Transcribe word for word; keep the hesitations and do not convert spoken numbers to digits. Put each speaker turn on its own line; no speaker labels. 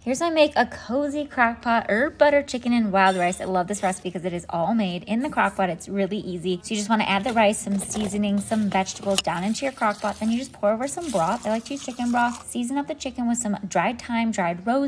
Here's how I make a cozy crockpot herb butter chicken and wild rice. I love this recipe because it is all made in the crockpot. It's really easy. So you just want to add the rice, some seasoning, some vegetables down into your crockpot. Then you just pour over some broth. I like to use chicken broth. Season up the chicken with some dried thyme, dried rosemary,